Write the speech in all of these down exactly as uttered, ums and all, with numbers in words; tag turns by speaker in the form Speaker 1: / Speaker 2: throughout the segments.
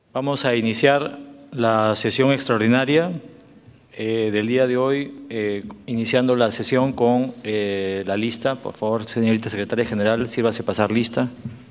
Speaker 1: Vamos a iniciar la sesión extraordinaria eh, del día de hoy, eh, iniciando la sesión con eh, la lista. Por favor, señorita secretaria general, sírvase pasar lista.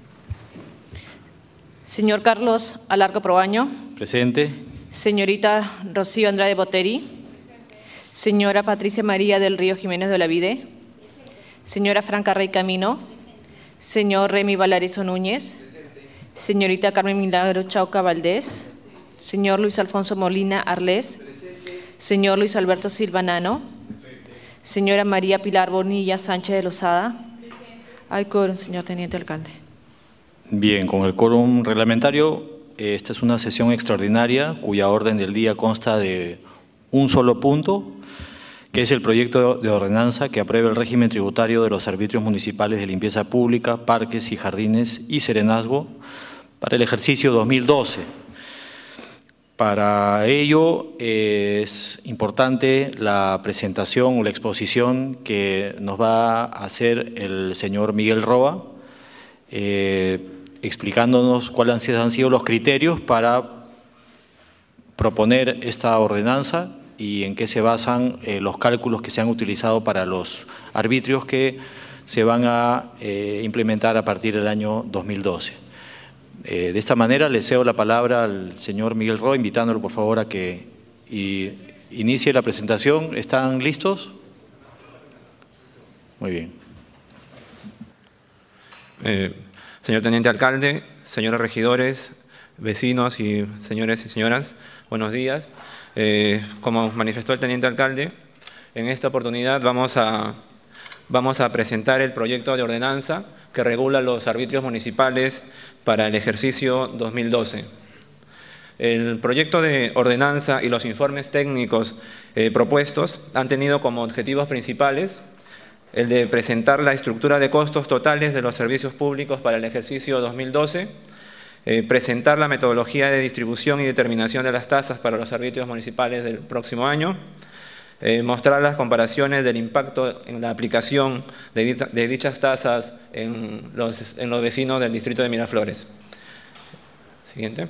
Speaker 2: Señor Carlos Alarco Proaño.
Speaker 1: Presente.
Speaker 2: Señorita Rocío Andrade Boteri. Señora Patricia María del Río Jiménez de Olavide. Señora Franca Rey Camino. Señor Remy Valarizo Núñez. Señorita Carmen Milagro Chauca Valdés. Señor Luis Alfonso Molina Arles. Señor Luis Alberto Silva Nano. Señora María Pilar Bonilla Sánchez de Lozada. Hay quórum, señor Teniente Alcalde.
Speaker 1: Bien, con el quórum reglamentario, esta es una sesión extraordinaria cuya orden del día consta de un solo punto, que es el proyecto de ordenanza que aprueba el régimen tributario de los servicios municipales de limpieza pública, parques y jardines y serenazgo para el ejercicio dos mil doce. Para ello eh, es importante la presentación o la exposición que nos va a hacer el señor Miguel Roa, eh, explicándonos cuáles han sido, han sido los criterios para proponer esta ordenanza y en qué se basan eh, los cálculos que se han utilizado para los arbitrios que se van a eh, implementar a partir del año dos mil doce. Eh, de esta manera le cedo la palabra al señor Miguel Roa, invitándolo por favor a que y, inicie la presentación. ¿Están listos? Muy bien.
Speaker 3: Eh, señor Teniente Alcalde, señores regidores, vecinos y señores y señoras, buenos días. Eh, como manifestó el Teniente Alcalde, en esta oportunidad vamos a, vamos a presentar el proyecto de ordenanza que regula los arbitrios municipales para el ejercicio dos mil doce. El proyecto de ordenanza y los informes técnicos eh, propuestos han tenido como objetivos principales el de presentar la estructura de costos totales de los servicios públicos para el ejercicio dos mil doce, eh, presentar la metodología de distribución y determinación de las tasas para los arbitrios municipales del próximo año, eh, mostrar las comparaciones del impacto en la aplicación de, de dichas tasas en los, en los vecinos del distrito de Miraflores. Siguiente.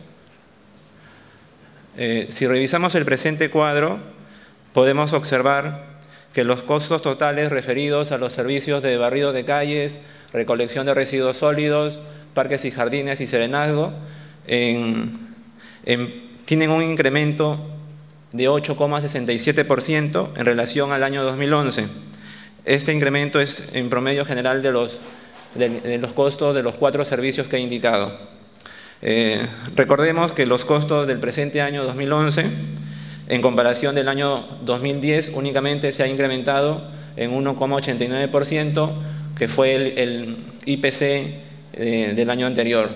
Speaker 3: Eh, si revisamos el presente cuadro, podemos observar que los costos totales referidos a los servicios de barrido de calles, recolección de residuos sólidos, parques y jardines y serenazgo, en, en, tienen un incremento de ocho coma sesenta y siete por ciento en relación al año dos mil once. Este incremento es en promedio general de los, de, de los costos de los cuatro servicios que he indicado. Eh, recordemos que los costos del presente año dos mil once, en comparación del año dos mil diez, únicamente se ha incrementado en uno coma ochenta y nueve por ciento, que fue el, el I P C eh, del año anterior.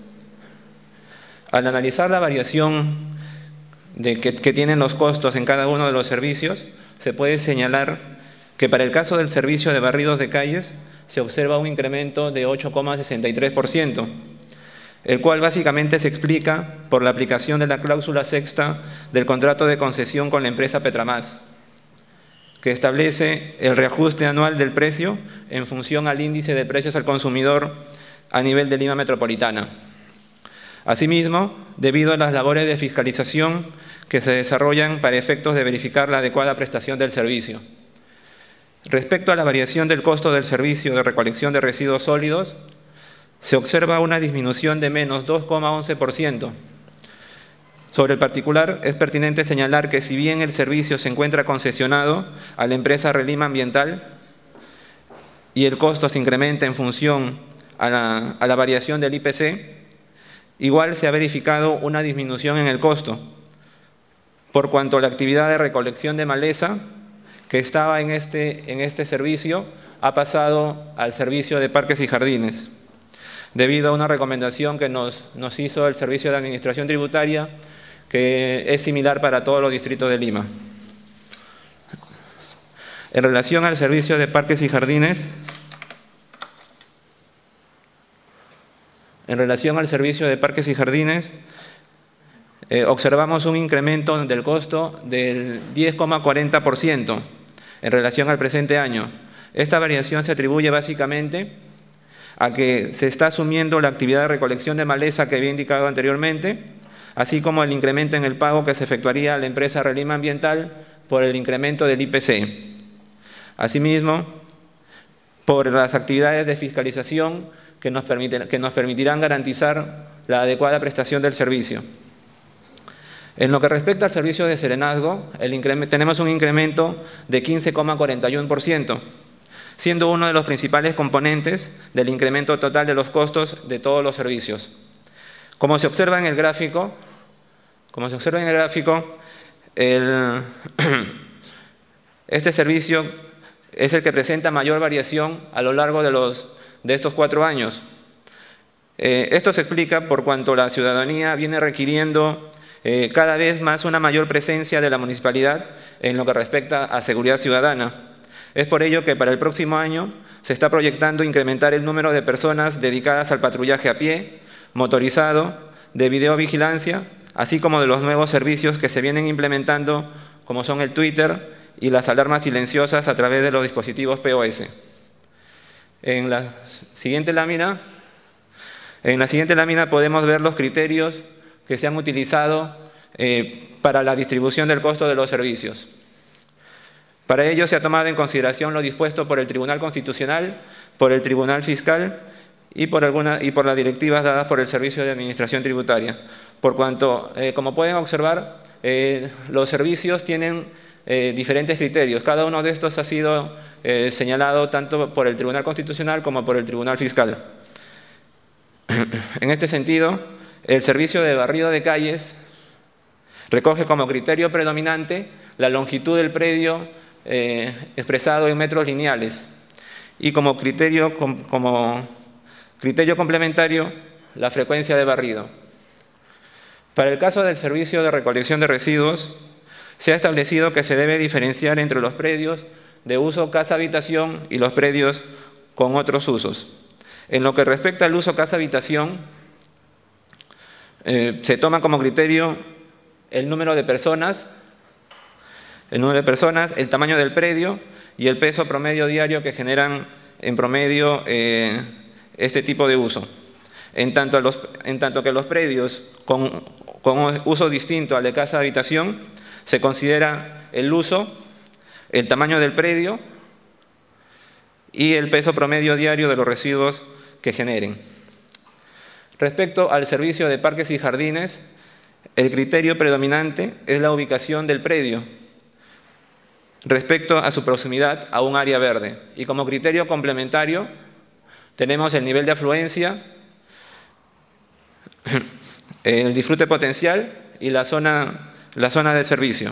Speaker 3: Al analizar la variación de que, que tienen los costos en cada uno de los servicios, se puede señalar que para el caso del servicio de barridos de calles se observa un incremento de ocho coma sesenta y tres por ciento, el cual básicamente se explica por la aplicación de la cláusula sexta del contrato de concesión con la empresa Petramás, que establece el reajuste anual del precio en función al índice de precios al consumidor a nivel de Lima Metropolitana. Asimismo, debido a las labores de fiscalización que se desarrollan para efectos de verificar la adecuada prestación del servicio. Respecto a la variación del costo del servicio de recolección de residuos sólidos, se observa una disminución de menos dos coma once por ciento. Sobre el particular, es pertinente señalar que si bien el servicio se encuentra concesionado a la empresa Relima Ambiental y el costo se incrementa en función a la, a la variación del I P C, igual se ha verificado una disminución en el costo, por cuanto la actividad de recolección de maleza que estaba en este, en este servicio ha pasado al servicio de parques y jardines, debido a una recomendación que nos, nos hizo el Servicio de Administración Tributaria, que es similar para todos los distritos de Lima. En relación al servicio de parques y jardines, en relación al servicio de parques y jardines, eh, observamos un incremento del costo del diez coma cuarenta por ciento en relación al presente año. Esta variación se atribuye básicamente a que se está asumiendo la actividad de recolección de maleza que había indicado anteriormente, así como el incremento en el pago que se efectuaría a la empresa Relima Ambiental por el incremento del I P C. Asimismo, por las actividades de fiscalización que nos, permiten, que nos permitirán garantizar la adecuada prestación del servicio. En lo que respecta al servicio de serenazgo, el tenemos un incremento de quince coma cuarenta y uno por ciento, siendo uno de los principales componentes del incremento total de los costos de todos los servicios. Como se observa en el gráfico, como se observa en el gráfico, el, este servicio es el que presenta mayor variación a lo largo de, los, de estos cuatro años. Eh, esto se explica por cuanto la ciudadanía viene requiriendo eh, cada vez más una mayor presencia de la municipalidad en lo que respecta a seguridad ciudadana. Es por ello que para el próximo año se está proyectando incrementar el número de personas dedicadas al patrullaje a pie, motorizado, de videovigilancia, así como de los nuevos servicios que se vienen implementando, como son el Twitter y las alarmas silenciosas a través de los dispositivos P O S. En la siguiente lámina, en la siguiente lámina podemos ver los criterios que se han utilizado eh, para la distribución del costo de los servicios. Para ello se ha tomado en consideración lo dispuesto por el Tribunal Constitucional, por el Tribunal Fiscal y por, alguna, y por las directivas dadas por el Servicio de Administración Tributaria. Por cuanto, eh, como pueden observar, eh, los servicios tienen eh, diferentes criterios. Cada uno de estos ha sido eh, señalado tanto por el Tribunal Constitucional como por el Tribunal Fiscal. En este sentido, el servicio de barrido de calles recoge como criterio predominante la longitud del predio eh, expresado en metros lineales y como criterio, com, como criterio complementario la frecuencia de barrido. Para el caso del servicio de recolección de residuos, se ha establecido que se debe diferenciar entre los predios de uso casa-habitación y los predios con otros usos. En lo que respecta al uso casa-habitación, eh, se toma como criterio el número de personas, el número de personas, el tamaño del predio y el peso promedio diario que generan en promedio eh, este tipo de uso. En tanto, los, en tanto que los predios con, con uso distinto al de casa-habitación, se considera el uso, el tamaño del predio y el peso promedio diario de los residuos que generen. Respecto al servicio de parques y jardines, el criterio predominante es la ubicación del predio respecto a su proximidad a un área verde. Y como criterio complementario tenemos el nivel de afluencia, el disfrute potencial y la zona, la zona de servicio.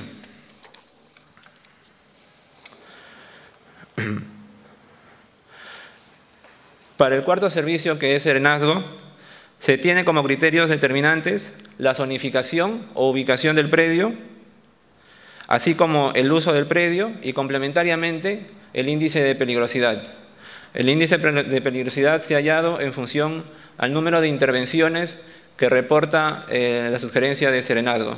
Speaker 3: Para el cuarto servicio, que es serenazgo, se tiene como criterios determinantes la zonificación o ubicación del predio, así como el uso del predio y complementariamente el índice de peligrosidad. El índice de peligrosidad se ha hallado en función al número de intervenciones que reporta eh, la sugerencia de serenazgo.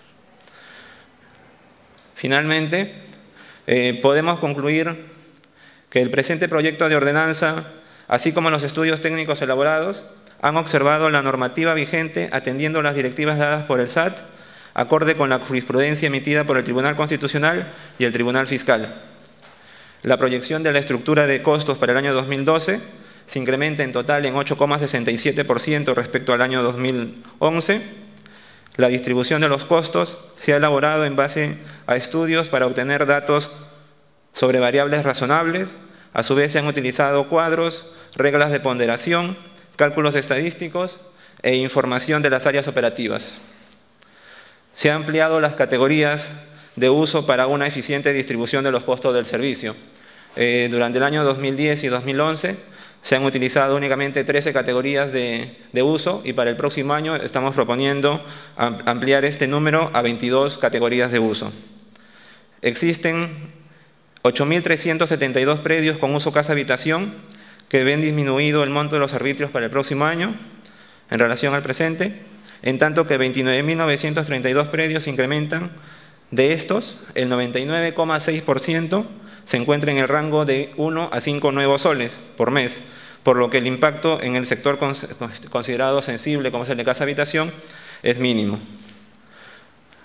Speaker 3: Finalmente, eh, podemos concluir que el presente proyecto de ordenanza, así como los estudios técnicos elaborados, han observado la normativa vigente atendiendo las directivas dadas por el S A T, acorde con la jurisprudencia emitida por el Tribunal Constitucional y el Tribunal Fiscal. La proyección de la estructura de costos para el año dos mil doce se incrementa en total en ocho coma sesenta y siete por ciento respecto al año dos mil once. La distribución de los costos se ha elaborado en base a estudios para obtener datos sobre variables razonables. A su vez se han utilizado cuadros, reglas de ponderación, cálculos estadísticos e información de las áreas operativas. Se han ampliado las categorías de uso para una eficiente distribución de los costos del servicio. Eh, durante el año dos mil diez y dos mil once se han utilizado únicamente trece categorías de, de uso y para el próximo año estamos proponiendo ampliar este número a veintidós categorías de uso. Existen ocho mil trescientos setenta y dos predios con uso casa-habitación que ven disminuido el monto de los arbitrios para el próximo año en relación al presente, en tanto que veintinueve mil novecientos treinta y dos predios incrementan. De estos, el noventa y nueve coma seis por ciento se encuentra en el rango de uno a cinco nuevos soles por mes, por lo que el impacto en el sector considerado sensible, como es el de casa-habitación, es mínimo.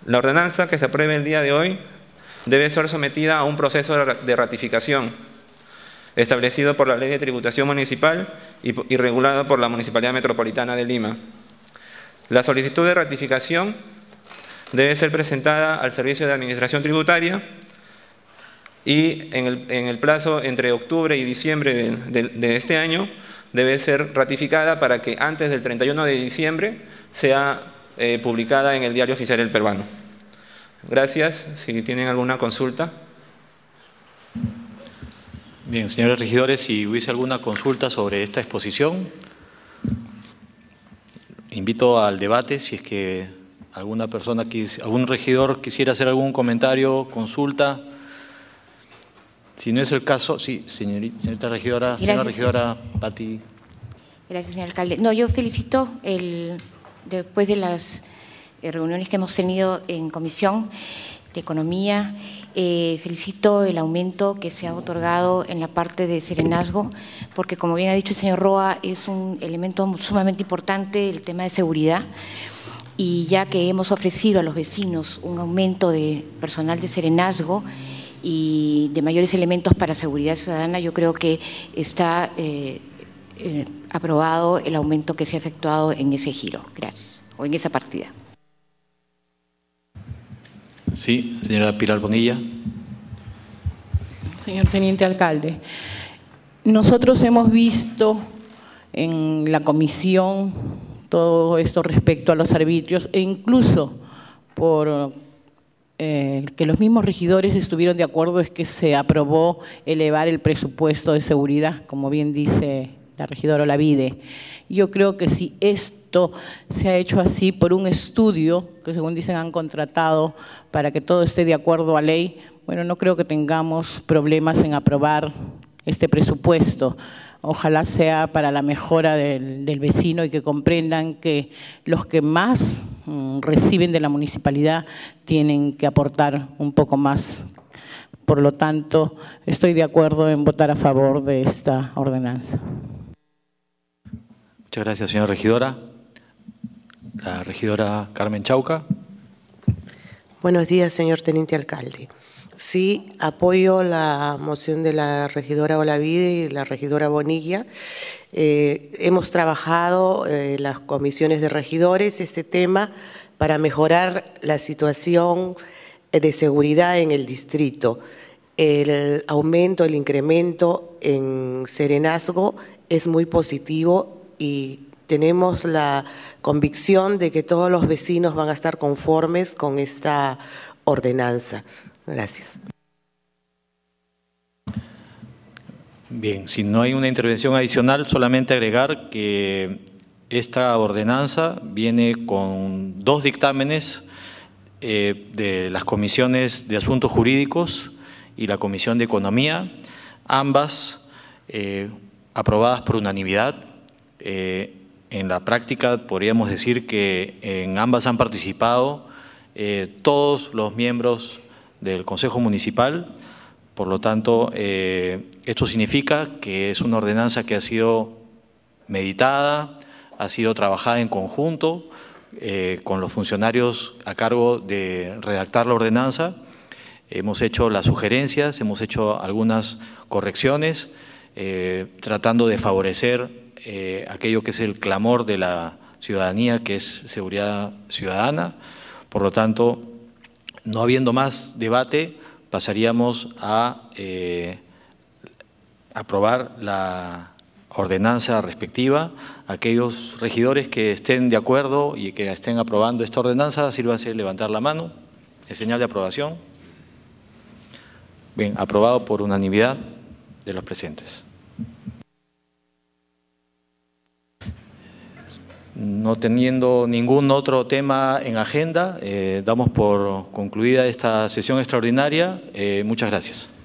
Speaker 3: La ordenanza que se apruebe el día de hoy debe ser sometida a un proceso de ratificación establecido por la Ley de Tributación Municipal y, y regulado por la Municipalidad Metropolitana de Lima. La solicitud de ratificación debe ser presentada al Servicio de Administración Tributaria y en el, en el plazo entre octubre y diciembre de, de, de este año debe ser ratificada para que antes del treinta y uno de diciembre sea eh, publicada en el Diario Oficial del Peruano. Gracias. Si tienen alguna consulta.
Speaker 1: Bien, señores regidores, si hubiese alguna consulta sobre esta exposición, invito al debate. Si es que alguna persona, algún regidor quisiera hacer algún comentario, consulta. Si no es el caso, sí, señorita, señorita regidora, sí, señora regidora Pati.
Speaker 4: Gracias, señor alcalde. No, yo felicito el, después de las reuniones que hemos tenido en Comisión de Economía, eh, felicito el aumento que se ha otorgado en la parte de serenazgo, porque como bien ha dicho el señor Roa, es un elemento sumamente importante el tema de seguridad, y ya que hemos ofrecido a los vecinos un aumento de personal de serenazgo y de mayores elementos para seguridad ciudadana, yo creo que está eh, eh, aprobado el aumento que se ha efectuado en ese giro. Gracias. O en esa partida.
Speaker 1: Sí, señora Pilar Bonilla.
Speaker 5: Señor Teniente Alcalde, nosotros hemos visto en la comisión todo esto respecto a los arbitrios, e incluso por eh, que los mismos regidores estuvieron de acuerdo, es que se aprobó elevar el presupuesto de seguridad, como bien dice la regidora Olavide. Yo creo que si esto se ha hecho así por un estudio, que según dicen han contratado para que todo esté de acuerdo a ley, bueno, no creo que tengamos problemas en aprobar este presupuesto. Ojalá sea para la mejora del, del vecino y que comprendan que los que más mm, reciben de la municipalidad tienen que aportar un poco más. Por lo tanto, estoy de acuerdo en votar a favor de esta ordenanza.
Speaker 1: Muchas gracias, señora regidora. La regidora Carmen Chauca.
Speaker 6: Buenos días, señor Teniente Alcalde. Sí, apoyo la moción de la regidora Olavide y la regidora Bonilla. Eh, hemos trabajado en eh, las comisiones de regidores este tema para mejorar la situación de seguridad en el distrito. El aumento, el incremento en serenazgo es muy positivo y tenemos la convicción de que todos los vecinos van a estar conformes con esta ordenanza. Gracias.
Speaker 1: Bien, si no hay una intervención adicional, solamente agregar que esta ordenanza viene con dos dictámenes eh, de las comisiones de Asuntos Jurídicos y la Comisión de Economía, ambas eh, aprobadas por unanimidad. Eh, en la práctica podríamos decir que en ambas han participado eh, todos los miembros del Consejo Municipal. Por lo tanto, eh, esto significa que es una ordenanza que ha sido meditada, ha sido trabajada en conjunto eh, con los funcionarios a cargo de redactar la ordenanza. Hemos hecho las sugerencias, hemos hecho algunas correcciones, eh, tratando de favorecer eh, aquello que es el clamor de la ciudadanía, que es seguridad ciudadana. Por lo tanto, no habiendo más debate, pasaríamos a eh, aprobar la ordenanza respectiva. Aquellos regidores que estén de acuerdo y que estén aprobando esta ordenanza, sírvanse levantar la mano en señal de aprobación. Bien, aprobado por unanimidad de los presentes. No teniendo ningún otro tema en agenda, eh, damos por concluida esta sesión extraordinaria. Eh, muchas gracias.